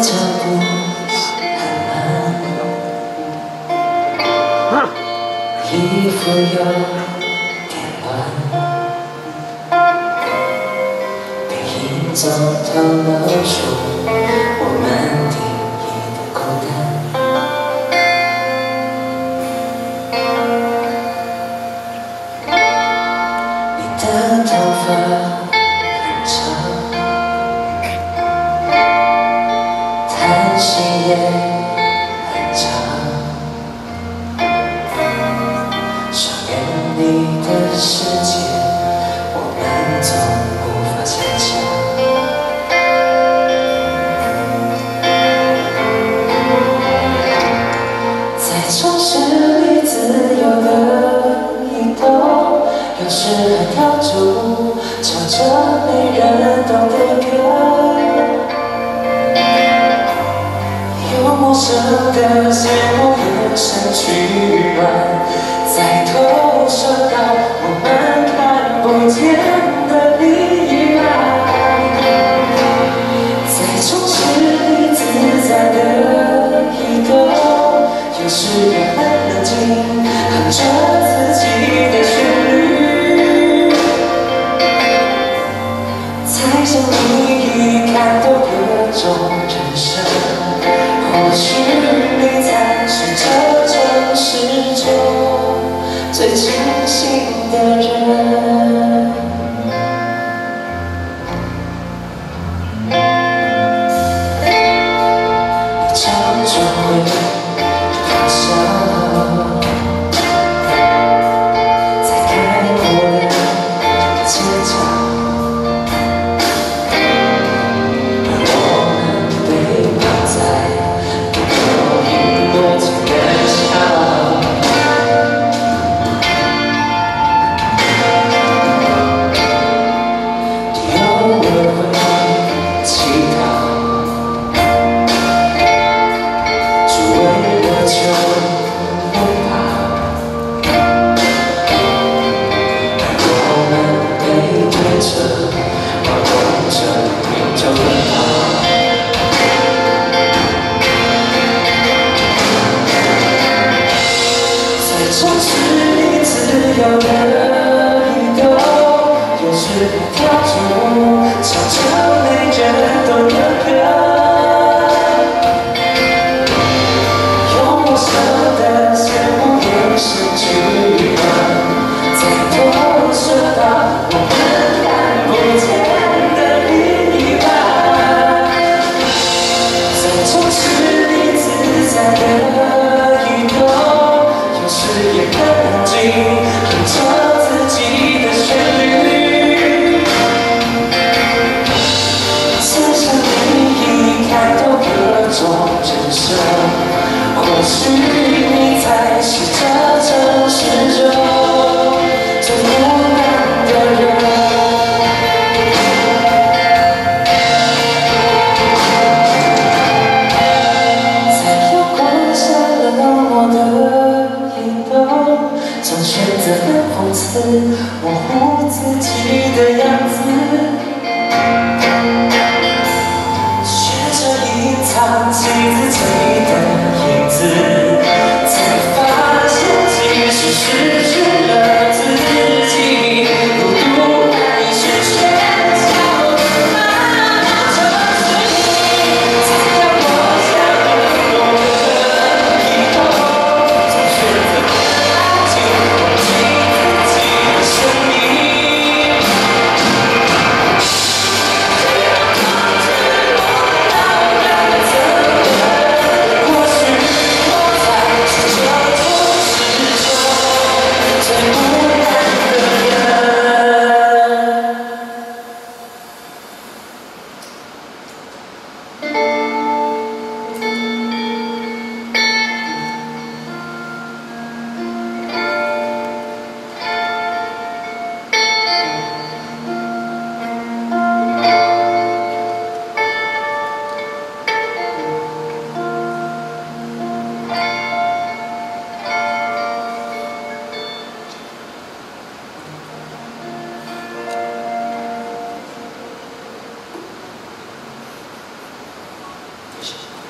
脚步很慢，衣服有点乱，背影总透露出我们定义的孤单。你的头发很长，叹息也很长，想念你的世界，我们总无法想象。在城市里自由的移动，有时还跳出唱着没人懂的歌。有陌生的节目眼神取暖，在投射到我们看不见的另一半。在城市里自在的移动，有时也很冷静，哼着自己的旋律。才想你看透各种人生。或许你才是这城市中最清醒的人。你常常会发笑，在开阔的街角，而我们被绑在城市里自由的移动，有时还跳出唱着没人懂的歌。有陌生的节目眼神取暖，在投射到我们看不见的另一半。在城市里自在的移动，也很冷静，哼着自己的旋律。才想你已看透各种人生，或许你才是这城市中最孤单的人。在阳光下冷漠的总选择很讽刺，模糊自己的样子，学着隐藏起自己的影子，才发现其实失去了自己，孤独难以实现。 谢谢。